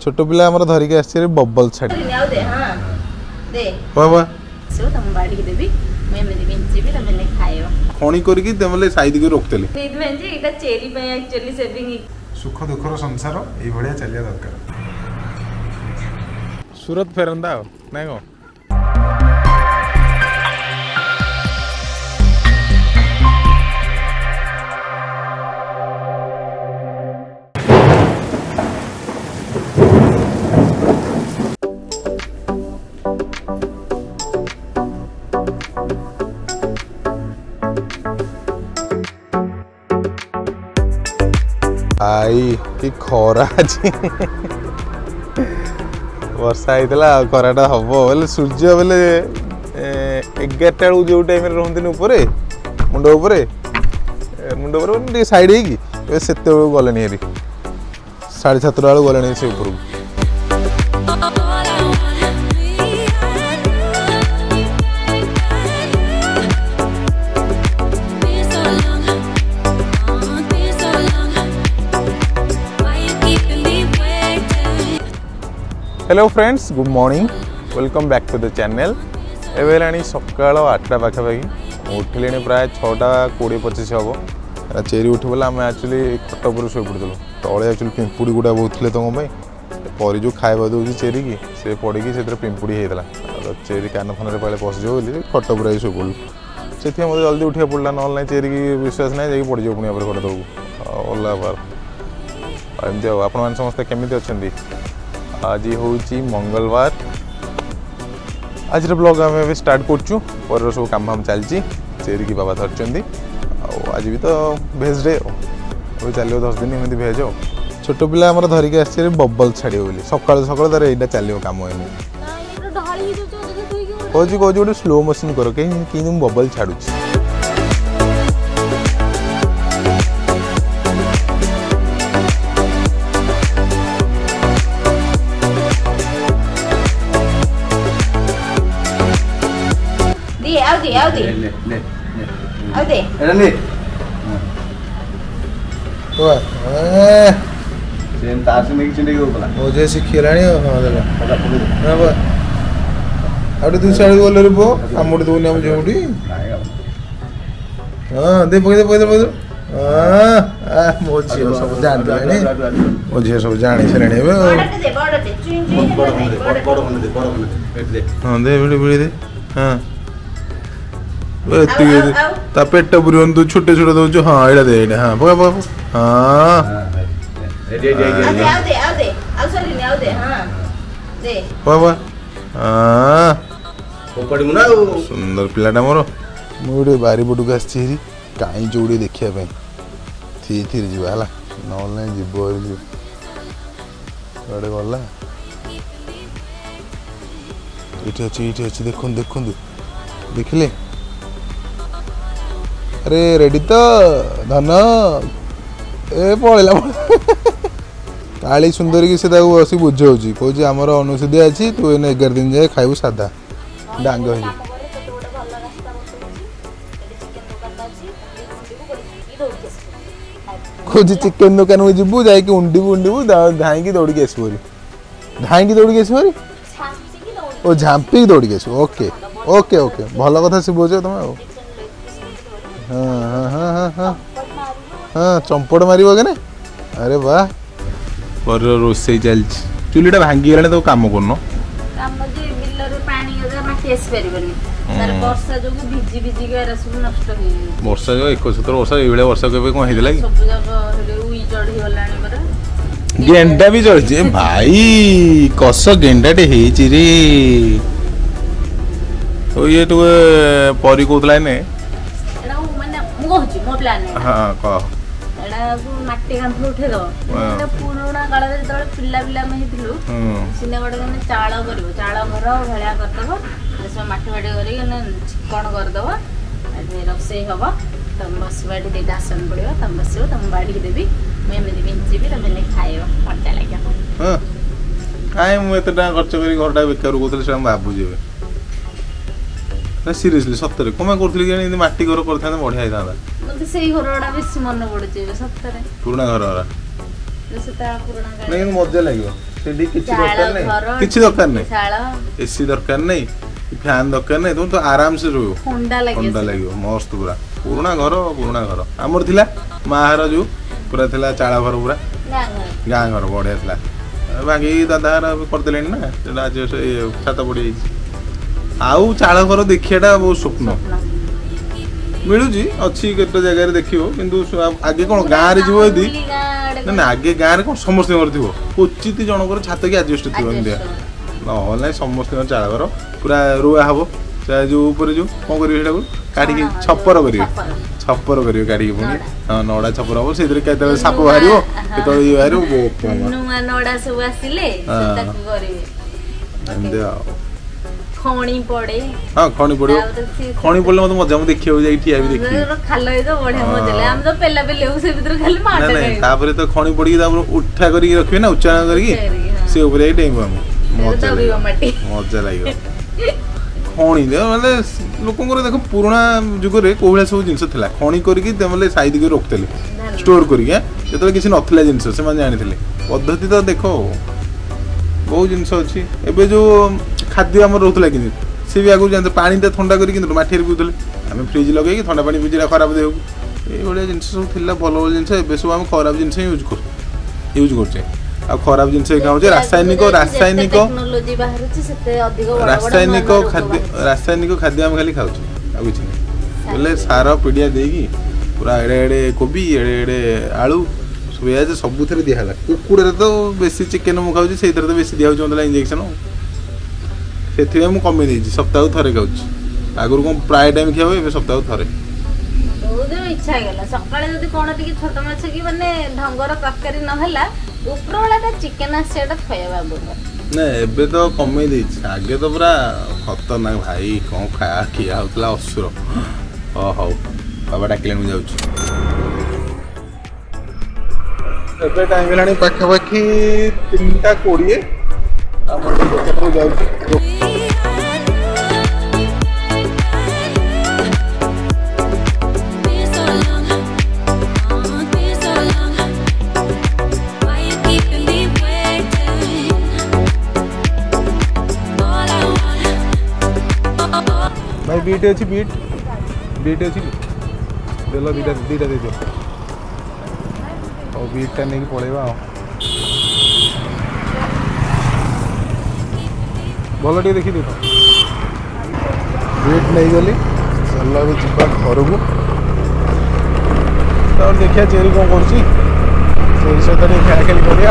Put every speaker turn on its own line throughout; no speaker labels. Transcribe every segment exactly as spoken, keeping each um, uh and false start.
छोट पिला हमर धरि के आछे बबल छाडी
नियाउ दे हां दे
बाबा
सो तम बाडी के देबी मैं में बिंची भी तम ने खायो
खणी करी कि तमले साइड के रोकतेले
सेद में जी एटा चेरी पे एक्चुअली सेविंग
सुख दुखर संसार ए भड़िया चलिया दरकार सूरत फेरंदा नै गो आई कि खरा अच्छी वर्षा होता खराटा हम बोले सूर्य बोले एगारटा बेलू जो टाइम रुहन उपरे मुंड उपरे मुंड उपर साइड हो से गले हेरी साढ़े सातटा बेलू गले से ऊपर hello friends good morning welcome back to the channel एवं सका आठटा पाखापाखि उठिले प्राय छटा कोड़े पचिश हम चेरी उठिगला आम एक्चुअली खट पर शो पड़ू तले एक्चुअली पिंपुड़ी गुड़ा बहुत थे तुम पर जो खावा दूसरी चेरी की से पड़ी से पिंपुड़ी होता चेरी कान फान पाले पशिज बोली खट पर शो पड़ू से मतलब जल्दी उठा पड़ा ना चेरी की विश्वास ना जा पड़ जाए पुणी खट दबू ओला बार एमती आप समस्ते केमी अच्छा आज हूँ मंगलवार आज ब्लॉग आम स्टार्ट करूँ पर सब काम हम चलती चेरी की बाबा धरती आज भी तो भेज डे अभी चलो दस दिन एमती भेज छोट पिला आम धरिक आस बबल छाड़ बोली सका सका तार यहाँ चलो कम कौच कौच गोटे स्लो मोशन कर कहीं बबल छाड़ू
आओ दे आओ दे ले ले आओ दे एड़ा ले
तो ए
सेम तार से नहीं चिंडे को बोला
ओ जे सिखिलाणी हां देला हां बा आडे दु साइड गोल रे बो आमुडी दोनी हम जेउडी हां दे पके दे पके दे हां आ मोजी सब जान दे मोजी सब जानी छलेणी बे
बड़टे दे बड़टे चुइन चुइन
बड़ बड़ मन दे बड़ मन दे दे
हां दे बिड़ी बिड़ी दे हां ता पेट बुरी तू छोटे छोटे दो हाँ एड़ा दे एड़ा हाँ पका पका हाँ
दे दे दे
आओ दे आओ दे आओ सली आओ दे हाँ दे
पका हाँ
कोपड़ी मुना
सुंदर पिलाटा मोर मुझे बारी पटू आसी कहीं जोड़ी देखा थी थी जीवा है ना जीव गड़े गला ये अच्छी ये अच्छी देखु देखु देखिले अरे रेडी तो धन ए पड़ेगा काली सुंदरी की से बस बुझाऊँ कौन आमर अनुसूदी अच्छी तू एने एगार दिन जाए खाइबू सादा डांग कौन चिकेन दुकान में जीवु जा उंडीबू उंडीबू धाई दौड़ी आसू धाई दौड़ी आसू ओ झांपी दौड़ी आसू ओके ओके ओके भल कथा शिवुच तुम हाँ हाँ हाँ हाँ हाँ हाँ चंपड़ मार के अरे वाह पर रोसे चलती चुलीटा भांगी गलाने तो काम करन वर्षा जो एक सतर वर्षा ये वर्षा के कौन गेंडा भी चलती भाई कस गेंडाटे रे तो ये तो परी कहला ने
मो प्लान
हां कह
एडा माटी कांथ उठे दो एडा पुराना काल रे तळे पिल्ला पिल्ला में हितलु सिने बड ने चाळ करबो चाळ घर भलिया कर दबो से माटी माटी करी ने चिकन कर दबो ए रसई हबो तम बस बाडी दे आसन पड़ियो तम बसियो तम बाडी के देबी मैं में बिंची भी तम ने खाइयो मजा लागे
हां काई मु एतटा खर्च करी घरटा बेकार कोतले से बाबू जेबे ना सीरियसली सत्तरे कमे करथली कि माटी घर करथा बढ़िया होता
मते सेही घरडा बेसी मन पड़े सत्तरे
पुराना घर वाला
जैसे ता पुराना
नहीं मजा लगे ସେଠି କିଛି ଦରକାର ନାହିଁ କିଛି ଦରକାର ନାହିଁ ଏସି ଦରକାର ନାହିଁ ଫ୍ୟାନ୍ ଦରକାର ନାହିଁ ତୁମେ ତ ଆରାମସେ ରହିବ ଥଣ୍ଡା ଲାଗିବ ମସ୍ତ ପୁରା ପୁରୁଣା ଘର ପୁରୁଣା ଘର ଆମର ଥିଲା ମାହାର ଯୋଉ ପୁରା ଥିଲା ଚାଳ ଘର ପୁରା ଗାଁ ଘର ବଢିଆ ଥିଲା ଭାଙ୍ଗିକି ଦାଦା କରିଦେଲେଣି ନା ସେଟା ଆଜି ଛାତ ପଡ଼ିଯାଇଛି ଆଉ ଚାଳ ଘର ଦେଖିବାଟା ବହୁତ ସ୍ୱପ୍ନ ମିଳୁଛି ଅଛି କେତେ ଜାଗାରେ ଦେଖିବ କିନ୍ତୁ ଆଗେ କ'ଣ ଗାଁରେ ଯିବ ଯଦି ନା ନା ଆଗେ ଗାଁରେ କ'ଣ ସମସ୍ତଙ୍କର ଥିବ କ୍ୱଚିତ ଜଣଙ୍କର ଛାତ କି ଆଜବେଷ୍ଟ ଥିବ ଏମିତିଆ ନହେଲେ ନାହିଁ ସମସ୍ତଙ୍କର ଚାଳ ଘର ପୁରା ରୁଆ ହବ ଯୋଉ ଉପରେ ଯୋଉ କ'ଣ କରିବେ ସେଇଟାକୁ କାଢ଼ିକି ଛପର କରିବେ ଛପର କରିବେ କାଢ଼ିକି ପୁଣି ହଁ ନଡ଼ା ଛପର ହବ ସେଇଥିରେ କେତେବେଳେ ସାପ ବାହାରିବ କେତେବେଳେ ଇଏ ବାହାରିବ ଏମିତି ଆଉ
ଖଣି ପଡେ
ହଁ ଖଣି ପଡିବ ଖଣି ପଡିଲେ ମତେ ମଜା ମୁଁ ଦେଖିବାକୁ ଯାଇ ଠିଆ ବି ଦେଖି
ଖାଲ ହେଇତ ବଢିଆ ମଜା ଲାଗେ ଆମେ ତ ପେଲା ପେଲି ହେଉ ସେ ଭିତରେ ଖାଲି ମାଡ ଖାଇବୁ ତାପରେ
ତ ଖଣି ପଡିକି ତାପରେ ଉଠା କରିକି ରଖିବେ ନା ଉଚ୍ଚାରଣ କରିକି ସେ ଉପରେ ଯାଇ ଡେଇଁବୁ ଆମେ ମଜା ଲାଗିବ ମଜା ଲାଗିବ ଖଣି ମାନେ ଲୋକଙ୍କର ଦେଖ ପୁରୁଣା ଯୁଗରେ କୋଉ ଭଳିଆ ସବୁ ଜିନିଷ ଥିଲା ଖଣି କରିକି ସେମାନେ ସାଇଜ କରି ରଖୁଥିଲେ ଷ୍ଟୋର କରିକି ଯେତେବେଳେ କିଛି ନଥିଲା ଜିନିଷ ସେମାନେ ଜାଣିଥିଲେ ପଦ୍ଧତି ତ ଦେଖ ବହୁତ ଜିନିଷ ଅଛି ଏବେ ଯୋଉ ଖାଦ୍ୟ ଆମର ରହୁଥିଲା କିନ୍ତୁ ସେ ବି ଆଗରୁ ଜାଣିଥିଲେ ପାଣିଟା ଥଣ୍ଡା କରିକି କିନ୍ତୁ ମାଠିରେ ପିଉଥିଲେ ଆମେ ଫ୍ରିଜ୍ ଲଗେଇକି ଥଣ୍ଡା ପାଣି ପିଇଲେ ଖରାପ ଦେହକୁ ଏଇଭଳିଆ ଜିନିଷ ସବୁ ଥିଲା ଭଲ ଭଲ ଜିନିଷ ଏବେ ସବୁ ଆମେ ଖରାପ ଜିନିଷ ହିଁ ୟୁଜ୍ କରୁ ୟୁଜ୍ କରୁଛେ ଆଉ ଖରାପ ଜିନିଷ ଖାଉଛେ ରାସାୟନିକ ରାସାୟନିକ ରାସାୟନିକ ଖାଦ୍ୟ ରାସାୟନିକ ଖାଦ୍ୟ ଆମେ ଖାଲି ଖାଉଛେ ଆଉ କିଛି ନାହିଁ ବୋଲେ ସାର ପିଡ଼ିଆ ଦେଇକି ପୁରା ଏଡ଼େ ଏଡ଼େ କୋବି ଏଡ଼େ ଏଡ଼େ ଆଳୁ ପିଆଜ ସବୁଥିରେ ଦିଆହେଲା କୁକୁଡ଼ାରେ ତ ବେଶୀ ଚିକେନ ମୁଁ ଖାଉଛି ସେଇଥିରେ ତ ବେଶୀ ଦିଆହେଉଛି ମୋତେ ଇଞ୍ଜେକ୍ସନ ସେଥିପାଇଁ ମୁଁ କମେଇ ଦେଇଛି ସପ୍ତାହକୁ ଥରେ ଖାଉଛି ଆଗରୁ କ'ଣ ପ୍ରାୟ ଟାଇମ୍ ଖିଆ ହୁଏ ଏବେ ସପ୍ତାହକୁ ଥରେ
ଇଚ୍ଛା ହେଇଗଲା ସକାଳେ ଯଦି କ'ଣ ଟିକେ ଛୋଟ ମାଛ କି ମାନେ ଢଙ୍ଗର ତରକାରୀ ନହେଲା ଉପରବେଳାଟା ଚିକେନ ଆସିବାଟା ଖୁଆଇବା
ନା ଏବେ ତ କମେଇ ଦେଇଛି ଆଗେ ତ ପୁରା ଖତରନାକ ଭାଇ କ'ଣ ଖାଇବା ଖିଆ ହଉଥିଲା ଅସୁର ହ ହଉ ବାବା ଡାକିଲେ ମୁଁ ଯାଉଛି ଏବେ ଟାଇମ୍ ହେଲାଣି ପାଖାପାଖି ତିନିଟା କୋଡ଼ିଏ ଆମର ଯାଉଛି भाई बीट अच्छी बीट बीट अच्छी देलो दीटा दीटा दे दियो और बीटा नहीं पड़ेगा भल टे देखी देख बीट नहीं गली चल अब जा घर को देखिए चेरी कौन कर सहित खेला खेली करिया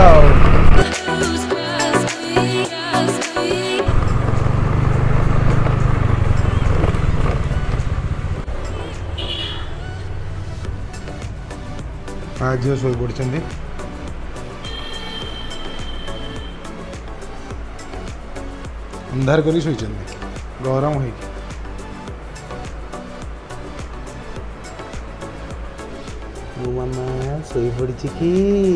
आज झील शो पड़ी अंधार कर गरम हो मामा शो पड़ी कि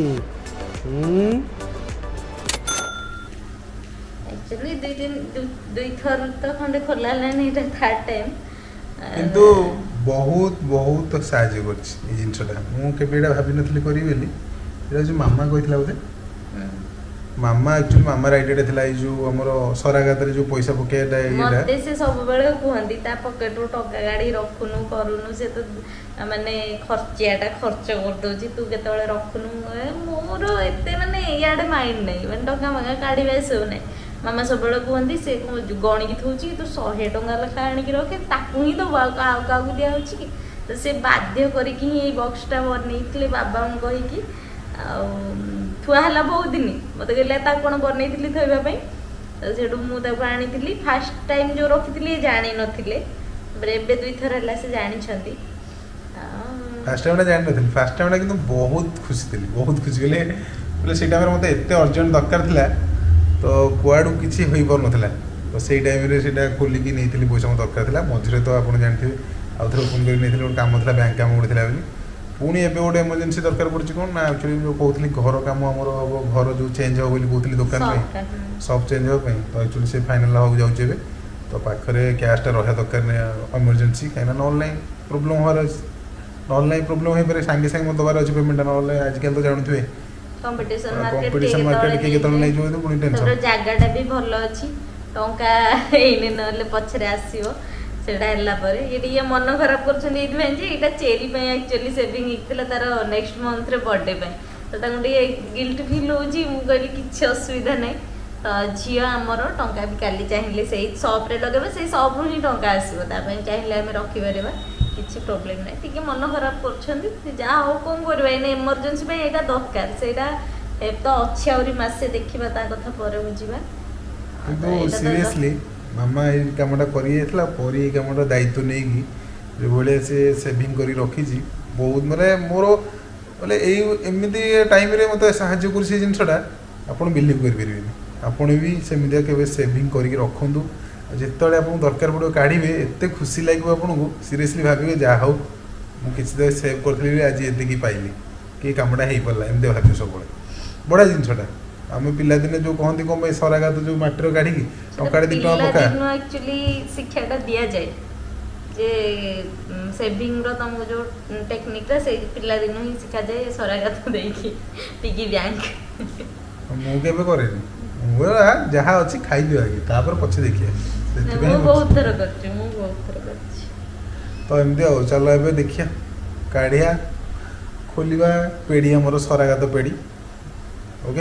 एक्चुअली दुई दिन दुई थर तो खंडे खोला थर्ड टाइम
किंतु बहुत बहुत साहय कर जिनटा मुझे भावी नी करी बोली मामा कही बोधे मामा एक्चुअली मामा आइडिया था जो आमर सराघात जो पैसा पकड़ा
से सब बेले कहती पकेट टका गाड़ी रखुनु करूनु से तो माने खर्चियाटा खर्च करदे तू के रखुनु मोर एत माने इे माइंड नहीं मैं टका मगा काढ़ा सब ना मामा सब कहती से गणिकी थोची तू शहे टंका लेखा आणिक रखे ताकू ही दब क्या दिया तो से बाध्य करके बक्सटा बनई बाबा कहीकि थुआला बहुत दिन मत कहले कौन बनई थोवाई तो से मुझे आनी फास्ट टाइम जो रखी जानी नथिले दुई थर है से जानी
फास्ट टाइम जानी नी फास्ट टाइम किंतु बहुत खुशी थी बहुत खुशी गले बोले से टाइम मत एत अर्जेंट दरकार था तो कुआड़ू किसी हो पार नाला तो से टाइम खोलिकी नहीं पैसा मत दरकार था मझे तो आप जानते आउ थे फोन कर नहीं काम था बैंक काम गोटे था पुणी एवं गोटे एमरजेंसी दरकार पड़ी कौन ना एक्चुअली जो कहती घर कम आमर हम घर जो चेंज हो कहती दुकान सब चेंज होगापी तो एक्चुअली से फाइनाल हाँ जाऊे तो पाखे कैशटा रहा दरकार एमरजेंसी कहीं ना ना प्रोब्लेम हमारे ना प्रोब्लेम हो पारे सांगे सांगे मत दबार अच्छे पेमेंटा ना आजिकल तो जानते
कंपटीशन मार्केट
कंपटीशन मार्केट के केतल नै जो पुनी टेंशन
तोर जागाटा भी भलो अछि टंका एने नले पछरे आसीबो सेटा हल्ला परे ये मन खराब करछन इथमे जे एटा चेरी पे एक्चुअली सेविंग इतला तार नेक्स्ट मंथ रे बर्थडे पे तो तांग गिल्ट फील होजी मु कहली किछ असुविधा नै तो झियो आमर टंका भी काली चाहिए से शॉप रे लगेबे से शॉप रु ही टंका आसीबो ता पय चाहिए हम रखि परबा किछि प्रॉब्लम नै ठीक मन खराब करछन जा हो कोन करबा एने इमरजेंसी पे एटा दरकार सेटा ए तो अच्छी आउरी मासे देखिबा ता कथा परे बुझिबा
तो सीरियसली मामा ए कामटा करि एतला परी ए कामटा दायित्व नै की जे बोले से सेविंग करी रखी जी बहुत माने मोर बोले ए एमिति टाइम रे मते सहाय्य कर से जिनसटा आपण बिलीव कर परिबेनी आपण भी सेमिदिया केबे सेविंग करी रखंदु जेतले आपण दरकार पड़ो काढिबे एते खुशी लागो आपण को सीरियसली भाबिबे जा हो मु किछि दे सेव करथली आज एते की पाइली कि कामटा हेई परला एमदे भाबे सब बळे बडा जिनसटा आमे पिला दिने जो कहंती को मैं सरागा तो जो माटर काढी की टंका दि टंका पका
पिला एक्चुअली शिक्षाटा दिया जाए जे सेविंग रो तमको जो टेक्निक रे से पिला दिन ही सिखा जाए सरागा तो देकी पिगी बैंक
मु केबे करे मोरा जहा अछि खाइ दियो आगे तापर पछे देखिए
मैं बहुत तरह करछि मु बहुत तरह करछि
तो एमदे हो चलो एबे देखिया काढिया खोलिबा पेडी हमर सरागा तो पेडी ओके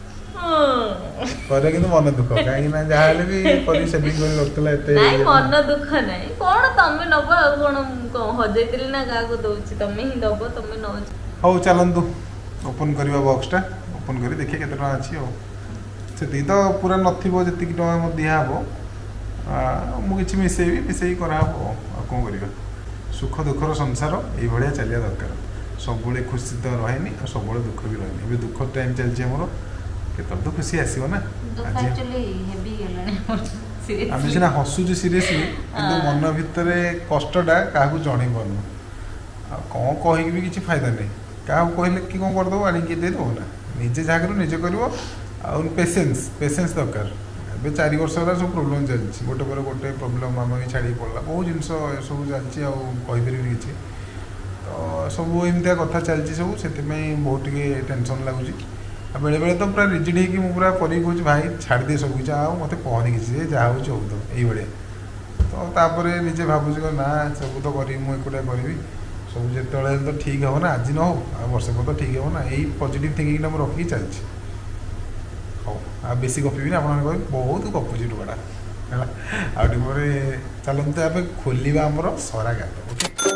करे किंतु मन दुख काहे ना जाले भी परी सेविंग कर रखतला एते
नाही मन दुख नाही कोन तमे नबो कोन हजेतिल ना का को दोछि तमे ही दबो तमे न
हो चलंतु ओपन करबा बॉक्सटा ओपन करी देखिए केते टका अछि हो सेती तो पूरा नथिबो जति कि टका म दिया हबो आ मु किछि मिसेबी मिसेई करा हबो आ कोन करिबा सुख दुखर संसार एई भलिया चलिया दरकार सब बळे खुशी तो रहेनी आ सब बळे दुख भी रहेनी एबे दुख टाइम चल जे हमरो केतल तो खुशी आसीबो ना
दुख एक्चुअली हेवी गेलने सीरियसली
आमे सिना हसु जे सीरियसली किंतु मन भितरे कष्टटा काहू जणी बनु आ कोन कहि भी किछि फायदा नै काहू कहले कि कोन कर दो आनी कि दे दो ना निजे जागरो निजे करबो आ पेशेंस पेशेंस दरकार एबे चार वर्ष होला सब प्रॉब्लम चलछि गोटे पर गोटे प्रॉब्लम मामा भी छाड़ी पड़ला बहुत जिंस सब चलछि आ कहि परिबि किछि तो सब एमतिया कथा चलछि सब सेति में बहुत के टेंशन लागुछि आ बेले बेले तो पूरा रिजिड है कि मु पूरा परी कहूँ भाई छाड़ दे सब किसी आ मत कहनी किसी जहाँ हो तो ये तो तापर निजे भावुँ ना सब तो करी मुझे करी सब जो तो ठीक हे ना आज न हो आ वर्ष पर तो ठीक हे ना यही पॉजिटिव थिंकिंग मुझे रखिकी चलती हाँ आ बेसी गपी आप बहुत गपुची टुकड़ा है आगे चलते आप खोलिबा आमर सरा गात ओके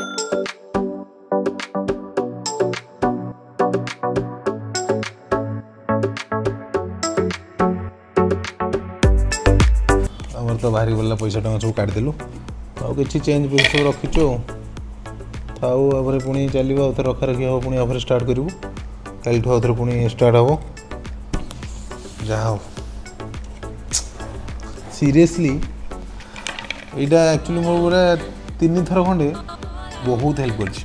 तो बाहरी गला पैसा टका सब काटिदेलु आउ कि चेंज पैसा सब रखीचु थाऊ आपर पुणी चलो आउ रखा रखी हम पुणी आफर स्टार्ट करूँ कल आउे पुणी स्टार्ट हम जहाँ हो सीरियसली यहाँ एक्चुअली मोर पूरा तीन थर खंडे बहुत हेल्प कर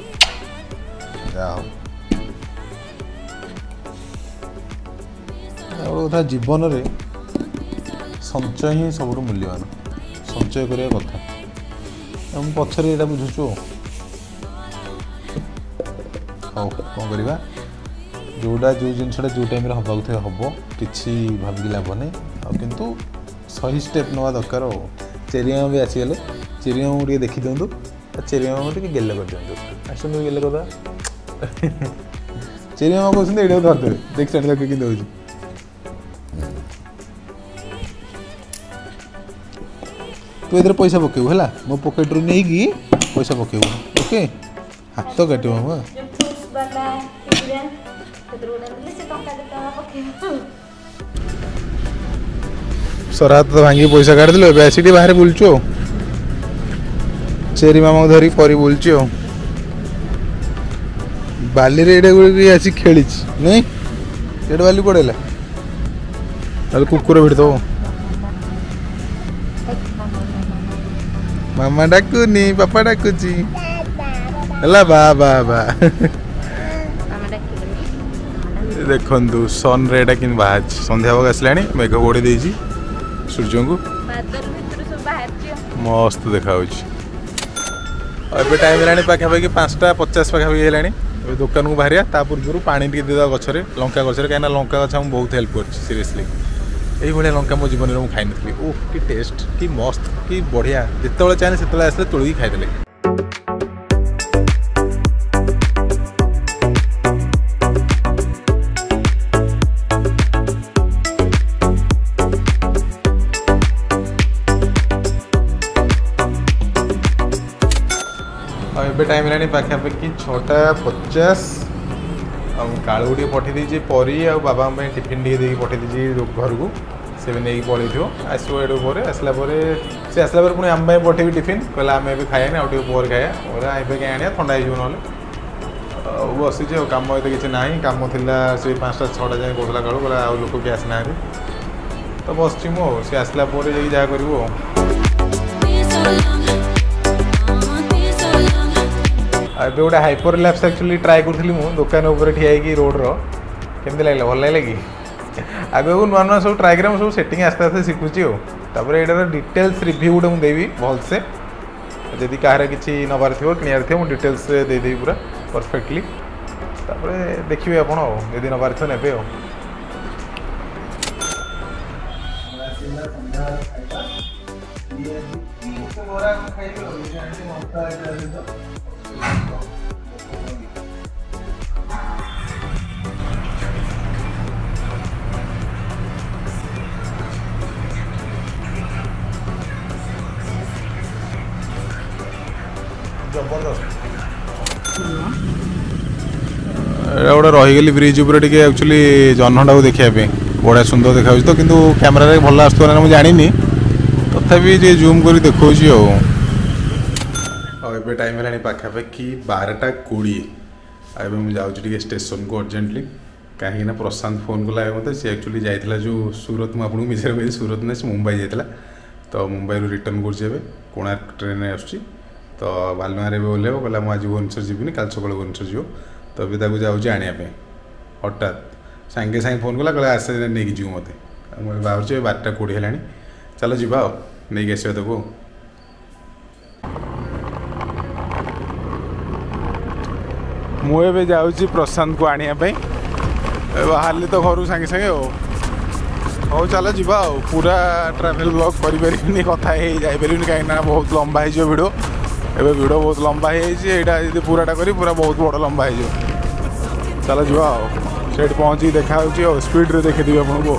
कथा जीवन रे संचय ही सब मूल्यवान संचय करने कथा हम पचर यहाँ बुझुचु हाँ कौन करवा जोटा जो जिनसा जो टाइम हवा थे हम कि भाविक लाभ नहीं किंतु सही स्टेप नवा दरकार चेरिया भी आसीगले चेरिया मुझे देखी दिंतु चेरिया मुझे गेले कर दिंतु आसतु गेले कर चेरिया कहते ये धरदे देख साइड कि दूसरी तू इधर पैसा पकेबू है मो पकेट रू नहीं कि पैसा पकेबू ओके हाथ तो काट मामा सर हाथ तो भांगी पैसा काट दिल एसिड बाहर बुलचु चेरी मामा धरी परी बुलची बाली रे एडे आसी खेली नहीं एडे बाली पड़ेला ताले कुकुर भिड़ दो मामा डाकुनी पापा डाकुची हला बा बा बा देखंतु सन रे एटा किन बाहर संध्या बग आसलानी मेघ गोड़ी देजी सूर्य को
बादल भितर सब बाहर छियो
मस्त देखा होची अबे टाइम लानी पाखा पाखी पाँचटा पचास पाखा पाखी हेलानी ए दुकान को बाहरिया ता पूर्व पानी टी देदा गछरे लंका गछरे काइना लंका गछ हम बहुत हेल्प कर सीरियसली एई भले लंका मो जीवन में खाई नथली ओह कि टेस्ट कि मस्त कि बढ़िया जिते चाहे से आसले तोड़ी खाईदेले ए टाइम है पाखापाखि छटा पचास कालू टे पठे दीजिए परी आ बाबा टिफिन टे देखिए पठे दीजिए घर को से भी नहीं पड़े थो आसो ये आसला से आसला पुणी आम पठेबी टिफिन कहला आम ए खाए आउ पर खाए और क्या आने ठंडा हो ना बसी कम ये किसी ना कम थी से पाँचटा छटा जाए कहला कालू कहला आउ लोक किए आसना तो बस मुझे आसला जहाँ कर अब गोटे हाइपर लैप्स एक्चुअली ट्राए करी मु दुकान उपर ठिया रोड रमी लगे भल लगे कि आगे को नुआ नुआ सब ट्राए कर सब सेटिंग आस्ते आस्ते शिखुची और यहाँ डिटेल्स रिव्यू गोटे मुझे देवी भलसे जदि कहार कि नबार थो किनार थो मुझे डिटेल्स देदेवी पूरा परफेक्टली देखिए आपड़ यदि नबार थो ने गोटे रहीगली ब्रिज उपर टे एक्चुअली जह्नटा को देखापी बढ़िया सुंदर देखा तो किंतु कैमेरा भल आसुआ ना मुझे जानी तथापि जे जूम कर देखा ए टाइम है पाखापाखि बारटा कोड़े अब मुझे जाऊँगी स्टेशन को अर्जेंटली कहीं प्रशांत फोन कला मत सी एक्चुअली जाइला जो सूरत मुझे आपको मिछे कही सूरत ना से मुंबई जाइला तो मुंबई रिटर्न कर कोणार्क ट्रेन आसुची तो बालुआरे ओह्लैब कहला मुझे आज भुवनेश्वर जीविनी काल सकाल भुवनेश्वर जीव तो अभी ताकू जाऊँगी आने हठात सांगे सांगे फोन कला कहला आस नहीं जीव मत मुझे बाहर बारटा कोड़े है चलो जी नहीं आस ताको मुझे जाऊँगी प्रशांत को आने बाहर तो घर सांगे सांगे हो चलो जीवा पूरा ट्रैवल ब्लॉग करें कथा जापर कहीं बहुत लंबा हो भिड एवं भिड बहुत लंबा हो पूराटा करी पूरा बहुत बड़ लंबा हो चलो जीवा से पहुँची देखा स्पीड रे देखी आपको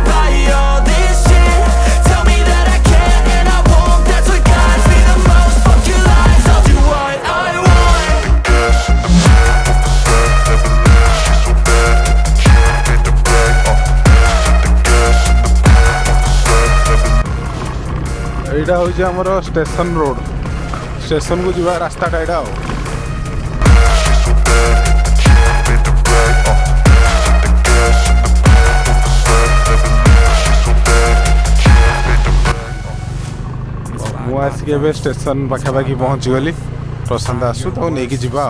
यहाँ हूँ आमर स्टेशन रोड स्टेशन को जीवा रास्ताटा यहाँ मुझे स्टेशन पाखापाखि पहुँची गली प्रशांत आसू तो नहीं जीवा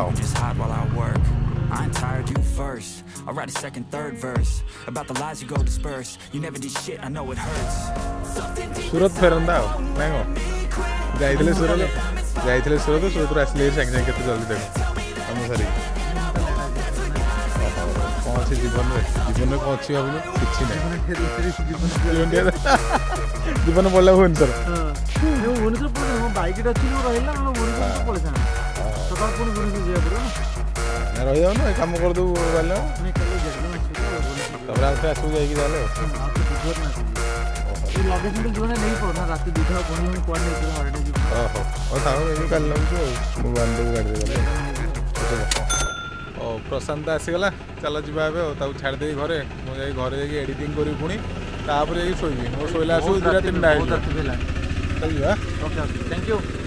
I'll write a second, third verse about the lies you go disperse. You never did shit, I know it hurts. सूरत फेरंदा नहीं हो जाइले सूरत जाइले सूरत सूरत आसले संगे संगे केते जल्दी देखो हम सारी कौन से जीवन में जीवन में कौन सी भाबलो किछि नहीं जीवन बोला हुन सर जो हुन सर पूरा बाइक रे अछि रहला हम हुन सर पळसा सकाळ कोन हुन सर जे बरो ना रह जाओ ना काम कर दो वाला नहीं कर तब रात से आसू जाएगी जाले ये लोकेशन जो है नहीं पड़ना रात दूसरा कोनी में कोड नहीं कर हरडे जी ओहो और थाओ ये कर लम जो मोबाइल दो गाड़ी दे ओ प्रशांत आसी गला चलो जीवा बे ताऊ छाड़ दे घरे मो जाई घरे जाई एडिटिंग करी पुनी तापर जाई सोईबी मो सोइला आसू दुरा तीन डाई चल जीवा ओके ओके थैंक यू